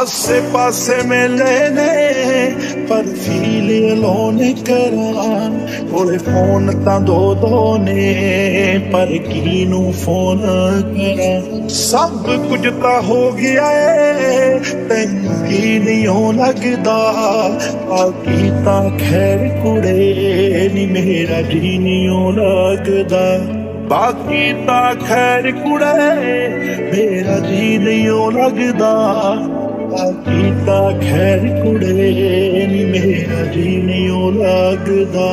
आसे पासे मिले ने पर फील अलोन करा कोले फोन तां दो दो ने पर किनू फोन करा सब कुछ तां हो गया है तैनू की नहीं लगदा बाकी तां खैर कुड़े नी मेरा जी नहीं लगदा बाकी ता खैर कुड़े मेरा जी नहीं लगदा बाकी ता खैर कुड़े नी मेरा जी नहीं लगदा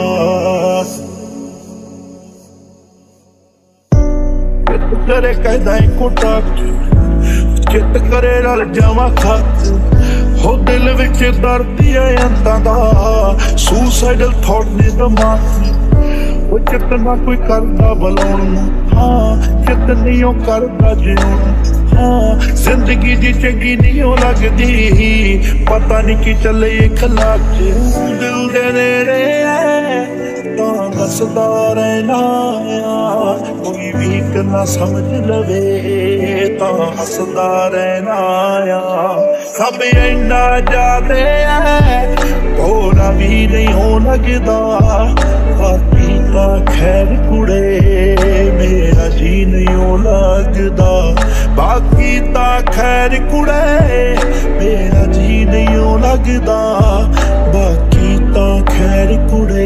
चित करे कहदा कोटा चित करे रल जावा खत हो दिल विच दर्द है अंतां दा सुसाइडल थॉट ने दिमाग वो चित ना कोई करदा बलाउण हाँ चित नहीं करदा जीउण हाँ जिंदगी दी चंगी नहीं लगदी पता नहीं की चले खलाक दिल दे नेड़े तां दसदा रहना कोई भी ना समझ लवे तां हसदा रहना सब इन्ना जादे थोड़ा भी नहीं लगदा बाकी ता खैर कुड़े मेरा जी नहीं लगदा बाकी ता खैर कुड़े मेरा जी नहीं लगदा बाकी ता खैर कुड़े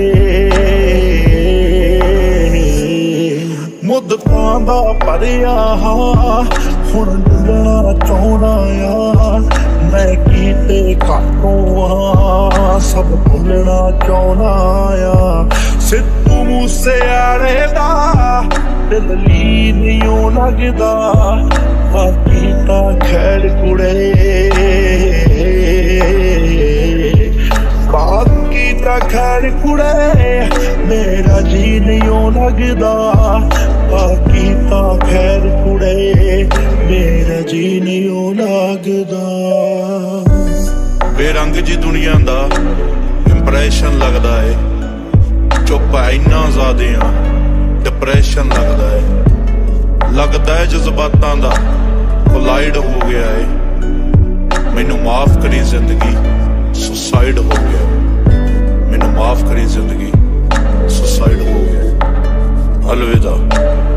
मुद पांदा भरिया हुण डुलना चाहुंदा आ मैं कीते घाटों सब भुलना चाहुंदा आ सिद्धू मूसेआले दा दिल ली नहीं लगदा बाकी ता खैर कुड़े बाकी ता खैर कुड़े मेरा जी नहीं लगदा बाकी ता खैर कुड़े मेरा जी नहीं लगदा बेरंग जी दुनिया दा इंप्रेशन लगदा है चुप है इन्ना ज़्यादा डिप्रेशन लगदा है जज्बातां दा कोलाइड हो गया है मैनू माफ करी जिंदगी सुसाइड हो गया मैनू माफ करी जिंदगी सुसाइड हो गया अलविदा।